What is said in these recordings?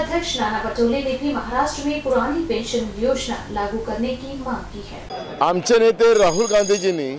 अध्यक्ष नाना पटोले ने भी महाराष्ट्र में पुरानी पेंशन योजना लागू करने की मांग की है। आमचे नेते राहुल गांधीजींनी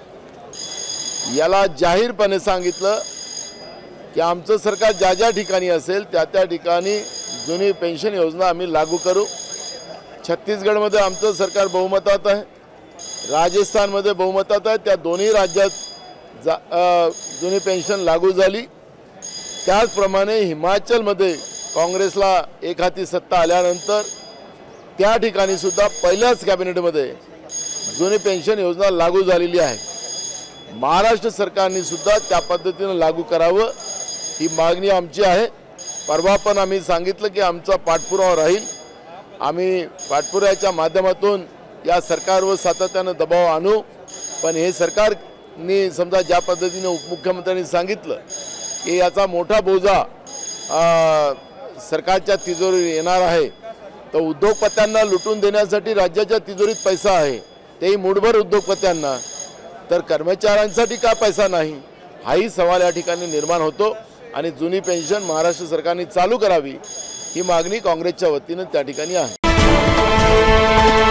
याला जाहीरपणे सांगितलं की आमचं सरकार ज्या ज्या ठिकाणी असेल त्या त्या ठिकाणी जुनी पेन्शन योजना आम्ही लागू करू। छत्तीसगडमध्ये आमचं सरकार बहुमतात आहे, राजस्थानमध्ये बहुमतात आहे, त्या दोन्ही राज्यात जुनी पेन्शन लागू झाली। त्याचप्रमाणे हिमाचलमध्ये काँग्रेसला एक हाती सत्ता आल्यानंतर त्या ठिकाणी सुद्धा पहिल्याच कॅबिनेटमध्ये जुनी पेन्शन योजना लागू झालेली आहे। महाराष्ट्र सरकारने सुद्धा त्या पद्धतीने लागू करावं ही मागणी आमची आहे। परवा पण आम्ही सांगितलं की आमचा पाठपुरावा राहील, आम्ही पाठपुराव्याच्या माध्यमातून या सरकारवर सातत्याने दबाव आणू। पण हे सरकारने समजा ज्या पद्धतीने उपमुख्यमंत्र्यांनी सांगितलं की याचा मोठा बोजा सरकारच्या तिजोरीवर येणार आहे, तर उद्योगपत्यांना लुटून देण्यासाठी राज्याच्या तिजोरीत पैसा आहे, तेही मूठभर उद्योगपत्यांना, तर कर्मचाऱ्यांसाठी का पैसा नाही हाही सवाल या ठिकाणी निर्माण होतो। आणि जुनी पेन्शन महाराष्ट्र सरकारने चालू करावी ही मागणी काँग्रेसच्या वतीने त्या ठिकाणी आहे।